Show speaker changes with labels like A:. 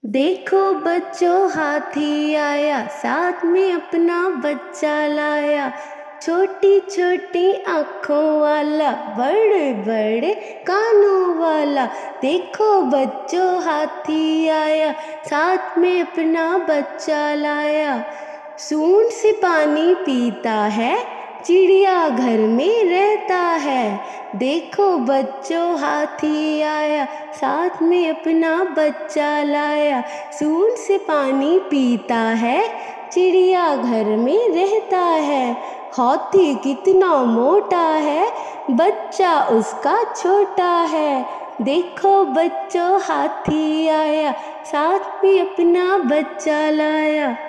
A: देखो बच्चों, हाथी आया, साथ में अपना बच्चा लाया। छोटी छोटी आँखों वाला, बड़े बड़े कानों वाला। देखो बच्चों, हाथी आया, साथ में अपना बच्चा लाया। सूंड से पानी पीता है, चिड़िया घर में रहता है। देखो बच्चों, हाथी आया, साथ में अपना बच्चा लाया। सूंड से पानी पीता है, चिड़िया घर में रहता है। हाथी कितना मोटा है, बच्चा उसका छोटा है। देखो बच्चों, हाथी आया, साथ में अपना बच्चा लाया।